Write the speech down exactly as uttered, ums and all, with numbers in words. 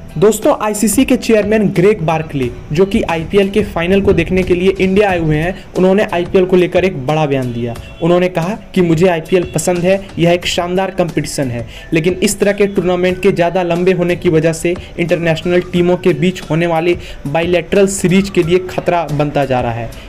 दोस्तों, आईसीसी के chairman Greg Barclay, जो कि आईपीएल के फाइनल को देखने के लिए इंडिया आए हुए हैं, उन्होंने आईपीएल को लेकर एक बड़ा बयान दिया। उन्होंने कहा कि मुझे आईपीएल पसंद है, यह एक शानदार कंपटीशन है, लेकिन इस तरह के टूर्नामेंट के ज़्यादा लंबे होने की वजह से इंटरनेशनल टीमों के बीच होने वाली बाइलैटरल सीरीज के लिए खतरा बनता जा रहा है।